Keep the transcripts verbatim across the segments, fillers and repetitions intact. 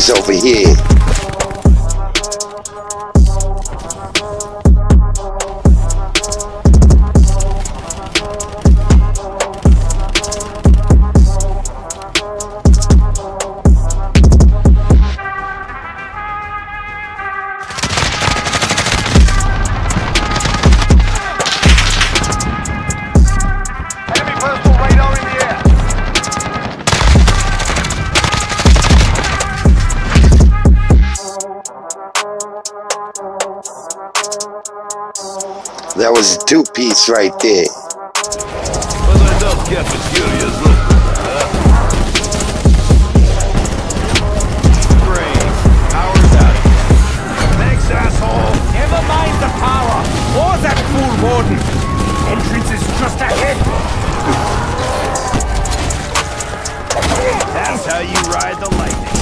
is over here. That was a two-piece right there. Well, that does get mysterious, look. Great. Power's out. Thanks, asshole. Never mind the power, or that fool warden. Entrance is just ahead. That's how you ride the lightning.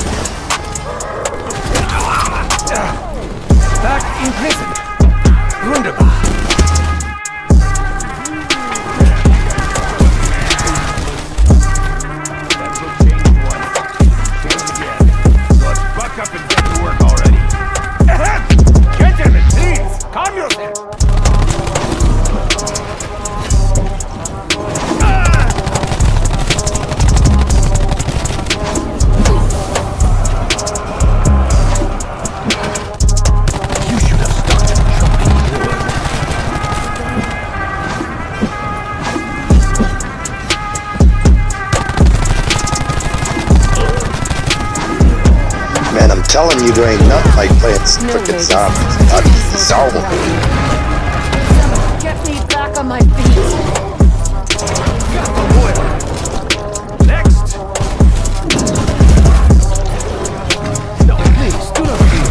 Back in prison. Wunderbar. Buck up and get to work already. Gentlemen, please, calm yourself. You should have started jumping wood. Man, I'm telling you, there ain't nothing like playing frickin' zombies. Not even zombies. Get me back on my feet. Got the wood. Next. No, please, do not fear.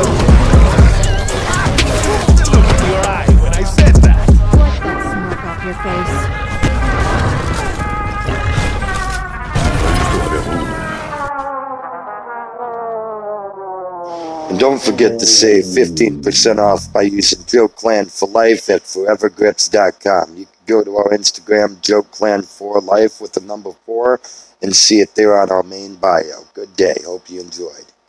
The look in your eye when I said that. Wipe that smirk off your face. And don't forget to save fifteen percent off by using Joe Clan for Life at forever grips dot com. You can go to our Instagram, Joe Clan for Life with the number four, and see it there on our main bio. Good day. Hope you enjoyed.